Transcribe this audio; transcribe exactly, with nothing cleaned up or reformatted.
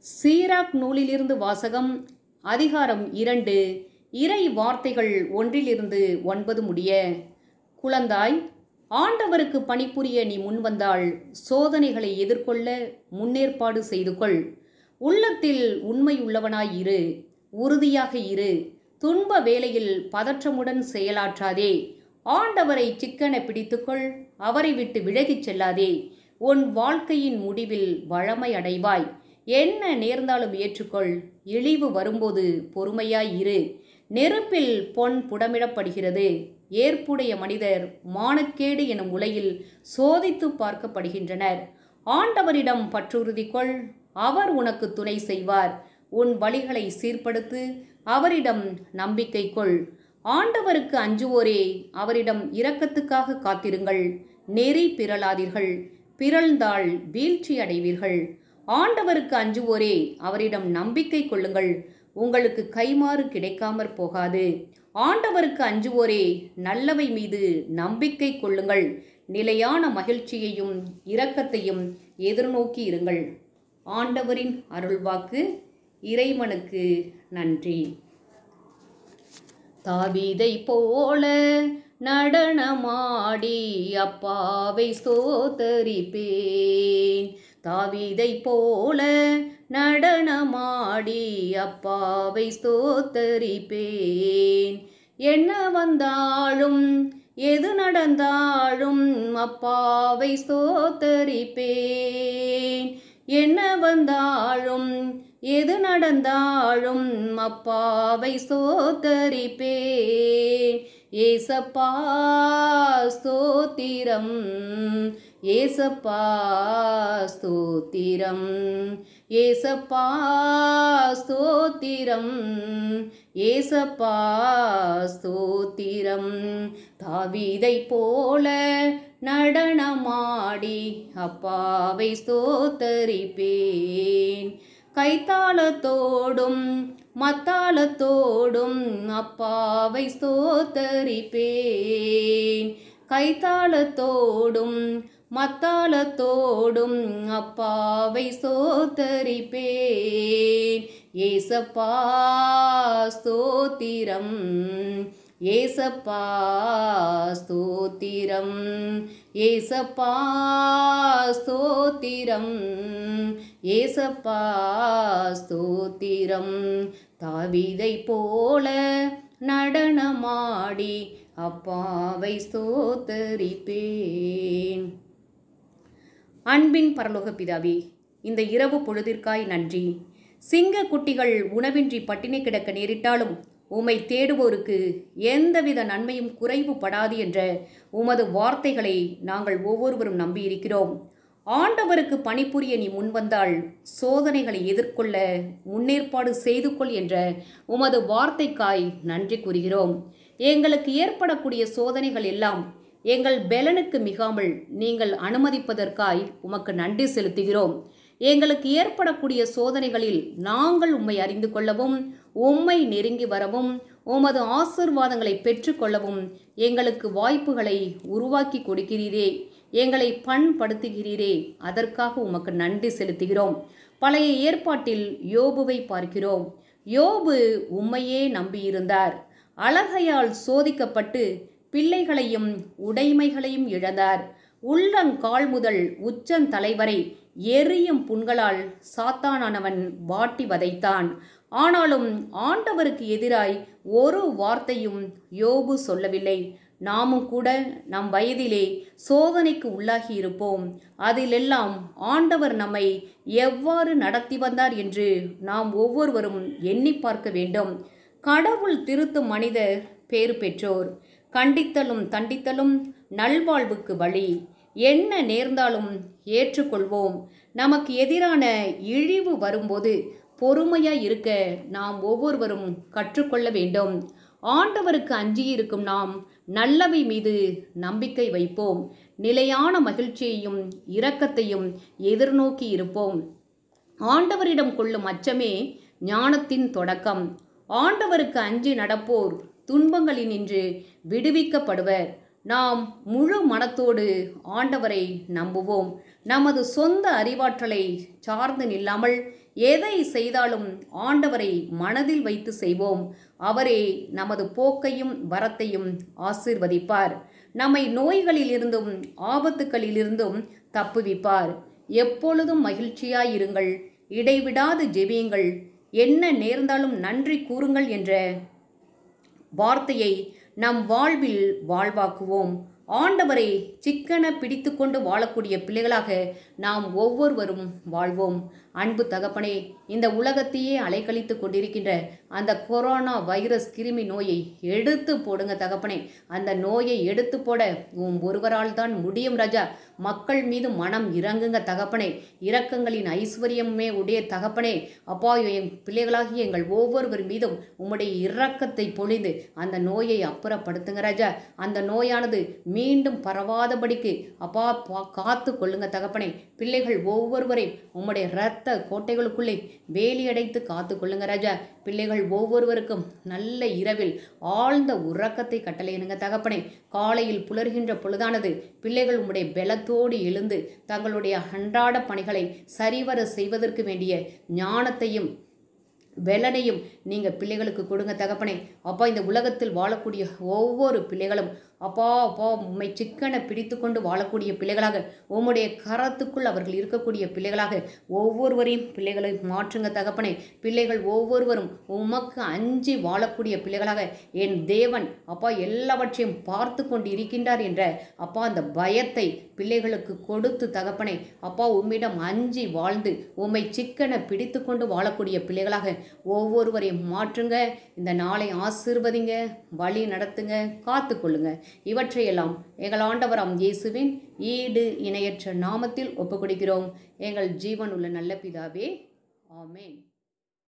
சீராக் நூலிலிருந்து வாசகம். அதிகாரம் இரண்டு. இறை வார்த்தைகள் ஒன்றிலிருந்து ஒன்பது முடிய. குழந்தாய், ஆண்டவருக்கு பணிபுரிய நீ முன்வந்தால் சோதனைகளை எதிர்கொள்ள முன்னேற்பாடு செய்து கொள். உள்ளத்தில் உண்மையுள்ளவனாய் இரு, உறுதியாக இரு. துன்ப வேளையில் பதற்றமுடன் செயலாற்றாதே. ஆண்டவரை சிக்கென பிடித்துக்கொள், அவரை விட்டு விலகிச் செல்லாதே. உன் வாழ்க்கையின் முடிவில் வளமை அடைவாய். என்ன நேர்ந்தாலும் ஏற்றுக்கொள். இழிவு வரும்போது பொறுமையாய் இரு. நெருப்பில் பொன் புடமிடப்படுகிறது. ஏற்புடைய மனிதர் மானக்கேடு எனும் உலையில் சோதித்து பார்க்கப்படுகின்றனர். ஆண்டவரிடம் பற்றுறுதி கொள், அவர் உனக்கு துணை செய்வார். உன் வழிகளை சீர்படுத்து, அவரிடம் நம்பிக்கை கொள். ஆண்டவருக்கு அஞ்சுவோரே, அவரிடம் இரக்கத்துக்காக காத்திருங்கள். நெறி பிறழாதீர்கள், பிறழ்ந்தால் வீழ்ச்சி அடைவீர்கள். ஆண்டவருக்கு அஞ்சுவோரே, அவரிடம் நம்பிக்கை கொள்ளுங்கள். உங்களுக்கு கைமாறு கிடைக்காமற் போகாது. ஆண்டவருக்கு அஞ்சுவோரே, நல்லவை மீது நம்பிக்கை கொள்ளுங்கள். நிலையான மகிழ்ச்சியையும் இரக்கத்தையும் எதிர்நோக்கி இருங்கள். ஆண்டவரின் அருள்வாக்கு. இறைவனுக்கு நன்றி. தாவீதை போல நடனமாடி அப்பாவை ஸ்தோத்தரிப்பேன். தாவீதை போல நடனமாடி அப்பாவை ஸ்தோத்தரிப்பேன். என்ன வந்தாலும் எது நடந்தாலும் அப்பாவை ஸ்தோத்தரிப்பேன். என்ன வந்தாலும் எது நடந்தாலும் அப்பாவை ஸ்தோத்தரிப்பேன். ஏசப்பா ஸ்தோத்திரம், ஏசப்பா ஸ்தோத்திரம், ஏசப்பா ஸ்தோத்திரம், ஏசப்பா ஸ்தோத்திரம். தாவீதை போல நடனமாடி அப்பாவை ஸ்தோத்தரிப்பேன். கைத்தாளத்தோடும் மத்தாளத்தோடும் அப்பாவை ஸ்தோத்தரிப்பேன். கைத்தாளத்தோடும் மத்தாளத்தோடும் அப்பாவை ஸ்தோத்தரிப்பேன். ஏசப்பா ஸ்தோத்திரம், ஏசப்பா ஸ்தோத்திரம், ஏசப்பா ஸ்தோத்திரம், ஏசப்பா ஸ்தோத்திரம். தாவீதை போல நடனமாடி அப்பாவை ஸ்தோத்தரிப்பேன். அன்பின் பரலோக பிதாவே, இந்த இரவு பொழுதிற்காய் நன்றி. சிங்க குட்டிகள் உணவின்றி பட்டினி கிடக்க நேரிட்டாலும் உம்மை தேடுவோருக்கு எந்தவித நன்மையும் குறைவுபடாது என்ற உமது வார்த்தைகளை நாங்கள் ஒவ்வொருவரும் நம்பியிருக்கிறோம். ஆண்டவருக்கு பணிபுரிய நீ முன்வந்தால் சோதனைகளை எதிர்கொள்ள முன்னேற்பாடு செய்து கொள் என்ற உமது வார்த்தைக்காய் நன்றி கூறுகிறோம். எங்களுக்கு ஏற்படக்கூடிய சோதனைகள் எல்லாம் எங்கள் பெலனுக்கு மிகாமல் நீங்கள் அனுமதிப்பதற்காய் உமக்கு நன்றி செலுத்துகிறோம். எங்களுக்கு ஏற்படக்கூடிய சோதனைகளில் நாங்கள் உம்மை அறிந்து கொள்ளவும், உம்மை நெருங்கி வரவும், உமது ஆசீர்வாதங்களை பெற்றுக்கொள்ளவும் எங்களுக்கு வாய்ப்புகளை உருவாக்கி கொடுக்கிறீரே, எங்களை பண்படுத்துகிறீரே, அதற்காக உமக்கு நன்றி செலுத்துகிறோம். பழைய ஏற்பாட்டில் யோபுவை பார்க்கிறோம். யோபு உம்மையே நம்பியிருந்தார். அழகையால் சோதிக்கப்பட்டு பிள்ளைகளையும் உடைமைகளையும் இழந்தார். உள்ளங்கால் முதல் உச்சந்தலைவரை எரியும் புண்களால் சாத்தானானவன் வாட்டி வதைத்தான். ஆனாலும் ஆண்டவருக்கு எதிராய் ஒரு வார்த்தையும் யோபு சொல்லவில்லை. நாமும் கூட நம் வயதிலே சோதனைக்கு உள்ளாகி இருப்போம். அதிலெல்லாம் ஆண்டவர் நம்மை எவ்வாறு நடத்தி வந்தார் என்று நாம் ஒவ்வொருவரும் எண்ணி பார்க்க வேண்டும். கடவுள் திருத்தும் மனிதர் பேறு பெற்றோர். கண்டித்தலும் தண்டித்தலும் நல்வாழ்வுக்கு வழி. என்ன நேர்ந்தாலும் ஏற்றுக்கொள்வோம். நமக்கு எதிரான இழிவு வரும்போது பொறுமையாய் இருக்க நாம் ஒவ்வொருவரும் கற்றுக்கொள்ள வேண்டும். ஆண்டவருக்கு அஞ்சியிருக்கும் நாம் நல்லவை மீது நம்பிக்கை வைப்போம். நிலையான மகிழ்ச்சியையும் இரக்கத்தையும் எதிர்நோக்கி இருப்போம். ஆண்டவரிடம் கொள்ளும் அச்சமே ஞானத்தின் தொடக்கம். ஆண்டவருக்கு அஞ்சி நடப்போர் துன்பங்களினின்று விடுவிக்கப்படுவர். நாம் முழு மனத்தோடு ஆண்டவரை நம்புவோம். நமது சொந்த அறிவாற்றலை சார்ந்து நில்லாமல் எதை செய்தாலும் ஆண்டவரை மனதில் வைத்து செய்வோம். அவரே நமது போக்கையும் வரத்தையும் ஆசீர்வதிப்பார். நம்மை நோய்களிலிருந்தும் ஆபத்துக்களிலிருந்தும் தப்புவிப்பார். எப்பொழுதும் மகிழ்ச்சியாயிருங்கள், இடைவிடாது ஜெபியுங்கள், என்ன நேர்ந்தாலும் நன்றி கூறுங்கள் என்ற வார்த்தையை நம் வாழ்வில் வாழ்வாக்குவோம். ஆண்டவரை சிக்கன பிடித்து கொண்டு வாழக்கூடிய பிள்ளைகளாக நாம் ஒவ்வொருவரும் வாழ்வோம். அன்பு தகப்பனே, இந்த உலகத்தையே அலைக்கழித்து கொண்டிருக்கின்ற அந்த கொரோனா வைரஸ் கிருமி நோயை எடுத்து போடுங்க தகப்பனே. அந்த நோயை எடுத்து போட உம் ஒருவரால் தான் முடியும் ராஜா. மக்கள் மீது மனம் இறங்குங்க தகப்பனே. இரக்கங்களின் ஐஸ்வர்யமே உடைய தகப்பனே. அப்பா, என் பிள்ளைகளாகிய எங்கள் ஒவ்வொருவர் மீதும் உம்முடைய இரக்கத்தை பொழிந்து அந்த நோயை அப்புறப்படுத்துங்க ராஜா. அந்த நோயானது மீண்டும் பரவாதபடிக்கு அப்பா காத்து கொள்ளுங்க தகப்பனே. பிள்ளைகள் ஒவ்வொருவரையும் உம்முடைய இரத்த கோட்டைகளுக்குள்ளே வேலி அடைத்து காத்து கொள்ளுங்க ராஜா. பிள்ளைகள் ஒவ்வொருவருக்கும் நல்ல இரவில் ஆழ்ந்த உறக்கத்தை கட்டளையிடுங்க தகப்பனே. காலையில் புலர்கின்ற பொழுதானது பிள்ளைகள் உம்முடைய பலத்தோடு எழுந்து தங்களுடைய அன்றாட பணிகளை சரிவர செய்வதற்கு வேண்டிய ஞானத்தையும் வெள்ளனையும் நீங்கள் பிள்ளைகளுக்கு கொடுங்க தகப்பனே. அப்பா, இந்த உலகத்தில் வாழக்கூடிய ஒவ்வொரு பிள்ளைகளும் அப்பா அப்பா உம்மை சிக்கனை பிடித்து கொண்டு வாழக்கூடிய பிள்ளைகளாக, உம்முடைய கரத்துக்குள் அவர்கள் இருக்கக்கூடிய பிள்ளைகளாக ஒவ்வொருவரையும் பிள்ளைகளை மாற்றுங்க தகப்பனே. பிள்ளைகள் ஒவ்வொருவரும் உமக்கு அஞ்சி வாழக்கூடிய பிள்ளைகளாக, என் தேவன் அப்பா எல்லாவற்றையும் பார்த்து கொண்டு இருக்கின்றார் என்ற அப்பா அந்த பயத்தை பிள்ளைகளுக்கு கொடுத்து தகப்பனே. அப்பா, உம்மிடம் அஞ்சி வாழ்ந்து உம்மை சிக்கனை பிடித்து கொண்டு வாழக்கூடிய பிள்ளைகளாக ஒவ்வொருவரையும் மாற்றுங்க. இந்த நாளை ஆசீர்வதிங்க, வழி நடத்துங்க, காத்து கொள்ளுங்க. இவற்றையெல்லாம் எங்கள் ஆண்டவராம் இயேசுவின் ஈடு இணையற்ற நாமத்தில் ஒப்புக்கொடுக்கிறோம். எங்கள் ஜீவன் உள்ள நல்ல பிதாவே, ஆமென்.